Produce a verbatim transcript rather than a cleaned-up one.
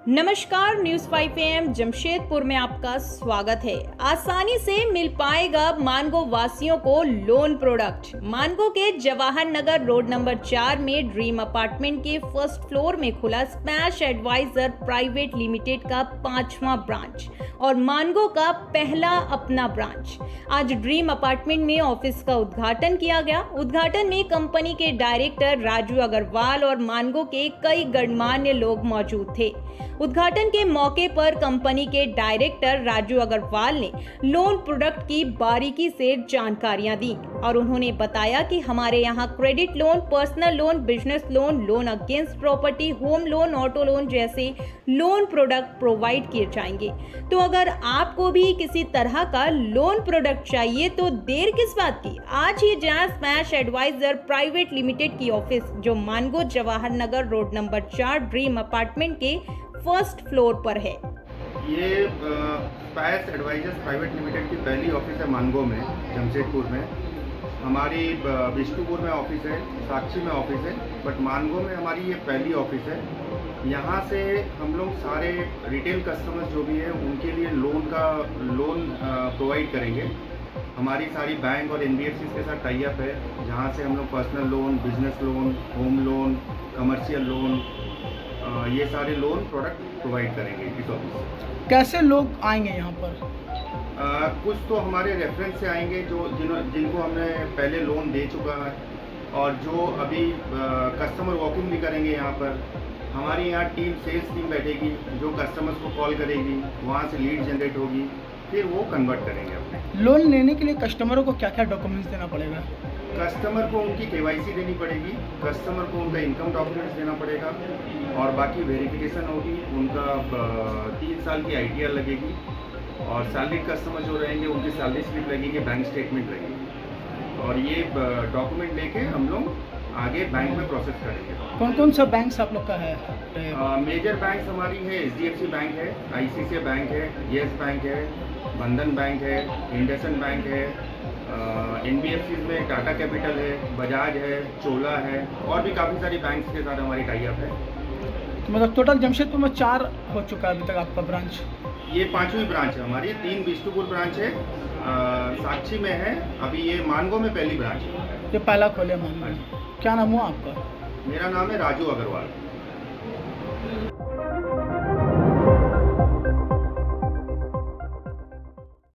नमस्कार, news five A M Jamshedpur में आपका स्वागत है। आसानी से मिल पाएगा मानगो वासियों को लोन प्रोडक्ट। मानगो के जवाहर नगर रोड नंबर चार में ड्रीम अपार्टमेंट के फर्स्ट फ्लोर में खुला स्मैश एडवाइजर प्राइवेट लिमिटेड का पांचवा ब्रांच और मानगो का पहला अपना ब्रांच। आज ड्रीम अपार्टमेंट में ऑफिस का उद्घाटन किया गया। उद्घाटन में कंपनी के डायरेक्टर राजू अग्रवाल और मानगो के कई गणमान्य लोग मौजूद थे। उद्घाटन के मौके पर कंपनी के डायरेक्टर राजू अग्रवाल ने लोन प्रोडक्ट की बारीकी से जानकारियां दी और उन्होंने बताया कि हमारे यहां credit loan, personal loan, business loan, loan against property, home loan, auto loan जैसे लोन प्रोडक्ट प्रोवाइड किए जाएंगे। तो अगर आपको भी किसी तरह का लोन प्रोडक्ट चाहिए तो देर किस बात की, आज ही जाएं स्मैश एडवाइजर प्राइवेट लिमिटेड की ऑफिस जो मानगो जवाहर नगर रोड नंबर चार ड्रीम अपार्टमेंट के फर्स्ट फ्लोर पर है। ये स्मैश एडवाइजर्स प्राइवेट लिमिटेड की पहली ऑफिस है मानगो में, जमशेदपुर में। हमारी बिष्टुपुर में ऑफिस है, साक्षी में ऑफिस है, बट मानगो में हमारी ये पहली ऑफिस है। यहाँ से हम लोग सारे रिटेल कस्टमर्स जो भी हैं उनके लिए लोन का लोन प्रोवाइड करेंगे। हमारी सारी बैंक और एन बी एफ सी के साथ टाई अप है, जहाँ से हम लोग personal loan, business loan, home loan, commercial loan, ये सारे लोन प्रोडक्ट प्रोवाइड करेंगे इस ऑफिस से। कैसे लोग आएंगे यहाँ पर? आ, कुछ तो हमारे रेफरेंस से आएंगे जो जिन जिनको हमने पहले लोन दे चुका है, और जो अभी कस्टमर वॉकिंग भी करेंगे यहाँ पर। हमारी यहाँ टीम सेल्स टीम बैठेगी जो कस्टमर्स को कॉल करेगी, वहाँ से लीड जनरेट होगी, फिर वो कन्वर्ट करेंगे अपने। लोन लेने के लिए कस्टमरों को क्या क्या डॉक्यूमेंट्स देना पड़ेगा? कस्टमर को उनकी के वाई सी देनी पड़ेगी, कस्टमर को उनका इनकम डॉक्यूमेंट्स देना पड़ेगा, और बाकी वेरिफिकेशन होगी, उनका तीन साल की आई टी आर लगेगी, और सैलरी कस्टमर जो रहेंगे उनकी सैलरी स्लिप लगेगी, बैंक स्टेटमेंट लगेगी, और ये डॉक्यूमेंट लेके हम लोग आगे बैंक में प्रोसेस करेंगे। कौन कौन सा बैंक आप लोग का है? मेजर बैंक हमारी है H D F C bank है, I C I C I bank है, येस बैंक है, बंधन बैंक है, इंडसन बैंक है, एन बी एफ सी में टाटा कैपिटल है, बजाज है, चोला है, और भी काफ़ी सारी बैंक्स के साथ हमारी टाई अप है। तो मतलब टोटल जमशेदपुर में चार हो चुका है अभी तक आपका ब्रांच? ये पांचवी ब्रांच है हमारी। तीन बिष्टुपुर ब्रांच है, आ, साक्षी में है, अभी ये मानगो में पहली ब्रांच है। ये पहला खोले मानगो। क्या नाम हुआ आपका? मेरा नाम है राजू अग्रवाल।